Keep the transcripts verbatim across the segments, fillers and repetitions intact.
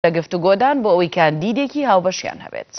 گفتوگۆدان بۆ ئەوەی کاندیدێکی هاوبەشیان هەبێت.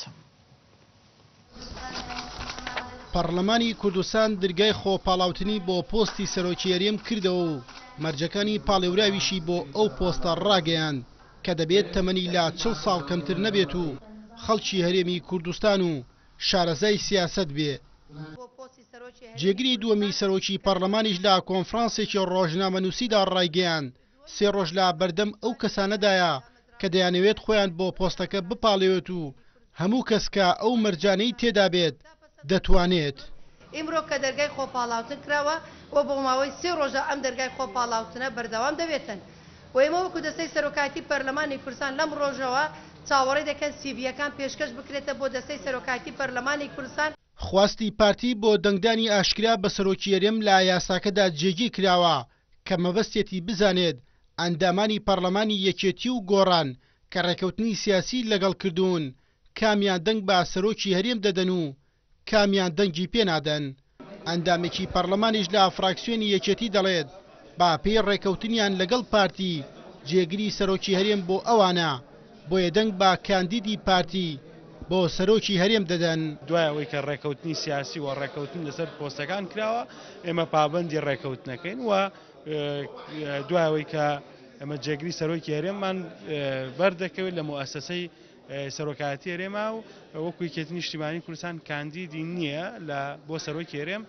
پەرلەمانی کوردستان دەرگای خۆپاڵاوتنی بۆ پۆستی سەرۆکی هەرێم کردەوە و مەرجەکانی پاڵێوراویشی بۆ ئەو پۆستە ڕاگەیاند کە دەبێت تەمەنی لا چل ساڵ کەمتر نەبێت و خەڵکی هەرێمی کوردستان و شارەزای سیاسەت بێ. جێگری دووەمی سەرۆکی پەرلەمانیش لە کۆنفرانسێکی ڕۆژنامەنووسیدا ڕایگەیاند سێ ڕۆژ لە بەردەم ئەو کەسانەدایە کە دەیانەوێت خۆیان بۆ پۆستەکە بپاڵێت و هەموو کەس کە ئەو مەرجانەی تێدا بێت دەتوانێت. ئیمڕۆ کە دەرگای خۆپاڵاوتن کراوە و بۆ ماوەی سێ ڕۆژە ئەم دەرگای خۆپاڵاوتنە بەردەوام دەبێتن و ئێمە وەکو دەستەی سەرۆکاتی پەرلەمانی کوردستان لەم ڕۆژەوە چاوەڕێ دەکەن سیڤیەکان پێشکەش بکرێتە بۆ دەستەی سەرۆکاتی پەرلەمانی کوردستان. خواستی پارتی بۆ دەنگدانی ئاشکرا بە سەرۆکی هەرێم لە یاساکەدا جێگی کراوە کە مەبەستێتی بزانێت ئەندامانی پەرلەمانی یەکێتی و گۆڕان کە ڕێکەوتنی سیاسی لەگەڵ کردوون کامیان دەنگ بە سەرۆکی هەرێم دەدەن و کامیان دەنگی پێنادەن. ئەندامێکی پەرلەمانیش لە فراکسیۆنی یەکێتی دەڵێت با پێی ڕێکەوتنیان لەگەڵ پارتی جێگری سەرۆکی هەرێم بۆ ئەوانە بۆیە دەنگ بە کاندیدی پارتی بۆ سەرۆکی هەرێم دەدەن. دوای ئەوەی کە ڕێکەوتنی سیاسی و ڕێکەوتن لەسەر پۆستەکان کراوە ئێمە پابەندی ڕێکەوتنەکەین و دوای ئەوەی کە ئەمە جێگری سەرۆکی هەرێممان بەردەکەوێت لە موئەسسەی سەرۆکاتی هەرێما و وەکو یەکێتی نیشتیمانی کوردستان کاندیدی نییە لە بۆ سەرۆکی هەرێم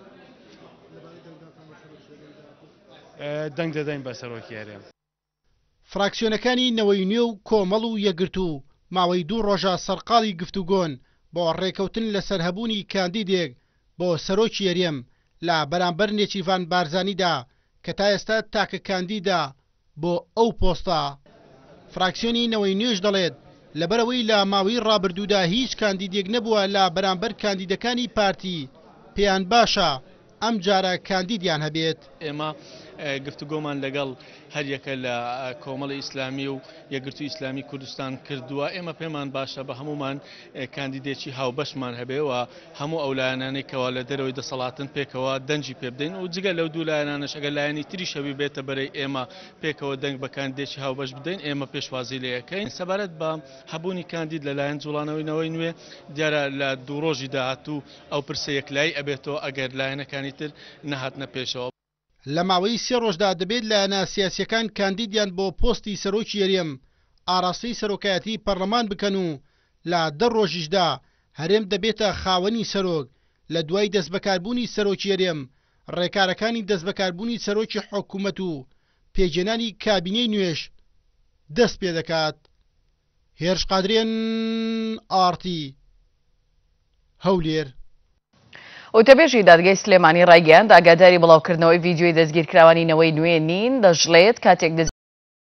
دەنگ دەدەین بە سەرۆکی هەرێم. فراکسیۆنەکانی نەوەی نوێ و کۆمەڵ و یەکگرتو ماوەی دوو ڕۆژە سەرقاڵی گفتوگۆن بۆ ڕێکەوتن لەسەر هەبوونی کاندیدێک بۆ سەرۆکی هەرێم لە بەرامبەر نێچیروان بارزانیدا کە تا ئێستا تاکە کاندیدا بۆ ئەو پۆستە. فراکسیۆنی نەوەی نوێش دەڵێت لەبەرەوەی لە ماوەی ڕابردوودا هیچ کاندیدێک نەبووە لە بەرامبەر کاندیدەکانی پارتی پێیان باشە ئەم جارە کاندیدیان هەبێت. ئێمە گفتوگۆمان لەگەڵ هەر یەکە لە کۆمەڵی ئیسلامی و یەکگرتووی ئیسلامی کوردستان کردووە ئێمە پێمان باشە بە هەمومان کاندیدێکی هاوبەشمان هەبێەوە هەموو ئەو لایەنانەی کەوا لە دەرەوەی دەسەڵاتن پێکەوە دەنجی پێ بدەین و جگە لەو دوو لایەنانەش ئەگەر لایەنی تری شەوی بێتە بەرەی ئێمە پێکەوە دەنگ بە کاندیدێکی هاوبەش بدەین ئێمە پێشوازی لێ یەکەین. سەبارەت بە هەبوونی کاندید لەلایەن جوڵانەوەی نوێ دیارە لە دوو ڕۆژی داهاتوو ئەو پرسە یەکلایی ئەبێتەوە ئەگەر لایەنەکانی تر نەهاتنە پێشەوە. لە ماوەی سێ ڕۆژدا دەبێت لایەنە سیاسیەکان کاندیدیان بۆ پۆستی سەرۆکی هەرێم ئاراستەی سەرۆکایەتی پەرلەمان بکەن و لە دە ڕۆژیشدا هەرێم دەبێتە خاوەنی سەرۆک. لە دوای دەستبەکاربوونی سەرۆکی هەرێم ڕێکارەکانی دەستبەکاربوونی سەرۆکی حکوومەت و پێجێنانی کابینەی نوێش دەست پێ دەکات. هێرش قادرێن ئارتی هەولێر. وتەبێژی دادگای سلێمانی ڕایگەیاند ئاگاداری بڵاوکردنەوەی ڤیدیۆی دەستگیرکراوانی نەوەی نوێ نین دەژڵێت کاتێک